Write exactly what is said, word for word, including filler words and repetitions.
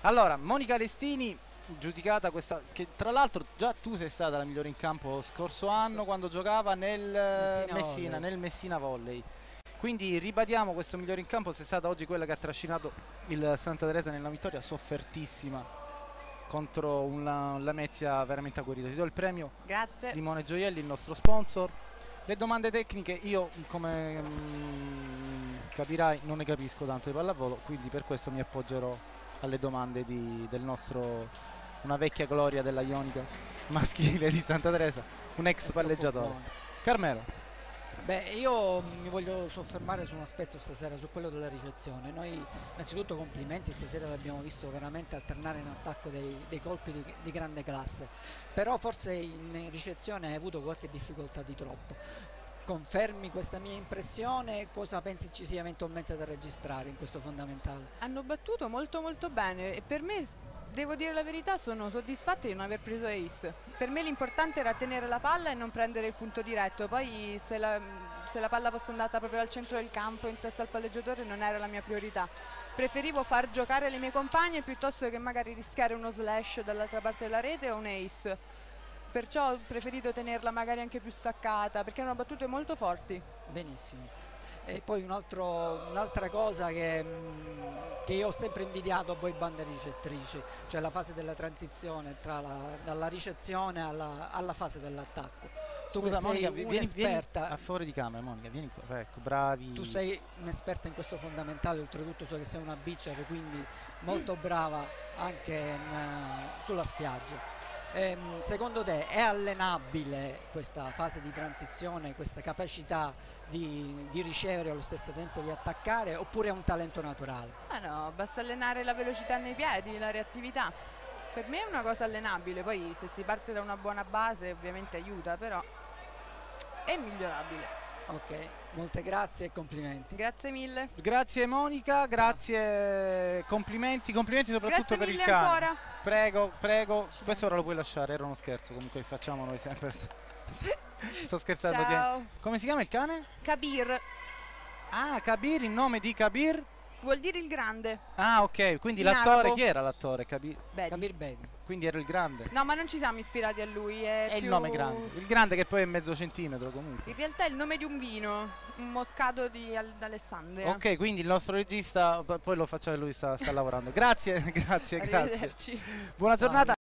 Allora, Monica Lestini, giudicata questa, che tra l'altro già tu sei stata la migliore in campo scorso anno quando giocava nel Messina Messina, Volley. nel Messina Volley. Quindi ribadiamo questo migliore in campo, sei stata oggi quella che ha trascinato il Santa Teresa nella vittoria soffertissima contro un La- Lamezia veramente agguerrito. Ti do il premio Grazie. Limone Gioielli, il nostro sponsor. Le domande tecniche io, come mm, capirai, non ne capisco tanto di pallavolo, quindi per questo mi appoggerò alle domande di, del nostro, una vecchia gloria della Ionica maschile di Santa Teresa, un ex palleggiatore. Carmelo. Beh, io mi voglio soffermare su un aspetto stasera, su quello della ricezione. Noi innanzitutto complimenti, stasera l'abbiamo visto veramente alternare in attacco dei, dei colpi di, di grande classe, però forse in ricezione hai avuto qualche difficoltà di troppo. Confermi questa mia impressione? Cosa pensi ci sia eventualmente da registrare in questo fondamentale? Hanno battuto molto molto bene e per me, devo dire la verità, sono soddisfatti di non aver preso ace. Per me l'importante era tenere la palla e non prendere il punto diretto, poi se la, se la palla fosse andata proprio al centro del campo in testa al palleggiatore non era la mia priorità. Preferivo far giocare le mie compagne piuttosto che magari rischiare uno slash dall'altra parte della rete o un ace. Perciò ho preferito tenerla magari anche più staccata perché erano battute molto forti. Benissimo. E poi un altro, un'altra cosa che, mh, che io ho sempre invidiato a voi bande ricettrici, cioè la fase della transizione tra la, dalla ricezione alla, alla fase dell'attacco. Tu Scusa, che sei Monica, vieni, un'esperta, vieni a favore di camera, Monica, vieni qua, ecco, bravi. tu sei un'esperta in questo fondamentale, oltretutto so che sei una bitcher, quindi molto brava anche in, uh, sulla spiaggia. Ehm, secondo te è allenabile questa fase di transizione, questa capacità di, di ricevere e allo stesso tempo di attaccare, oppure è un talento naturale? Ah no, basta allenare la velocità nei piedi, la reattività. Per me è una cosa allenabile, poi se si parte da una buona base ovviamente aiuta, però è migliorabile. Ok, molte grazie e complimenti. Grazie mille. Grazie Monica, grazie, complimenti, complimenti soprattutto Grazie per il mille cane. ancora. Prego, prego, questo ora lo puoi lasciare, era uno scherzo, comunque facciamo noi sempre. Sto scherzando. Ciao. Tieni. Come si chiama il cane? Kabir Ah, Kabir, in nome di Kabir. vuol dire il grande. Ah, ok, quindi In l'attore, arabo. chi era l'attore? Kabir. Bedi. Kabir Bedi. Quindi era il grande. No, ma non ci siamo ispirati a lui, è, È il più- nome grande. Il grande che poi è mezzo centimetro comunque. In realtà è il nome di un vino, un moscato di Al- d'Alessandria. Ok, quindi il nostro regista, p- poi lo facciamo, lui sta, sta lavorando. Grazie, grazie, grazie. Arrivederci. Buona Ciao. giornata.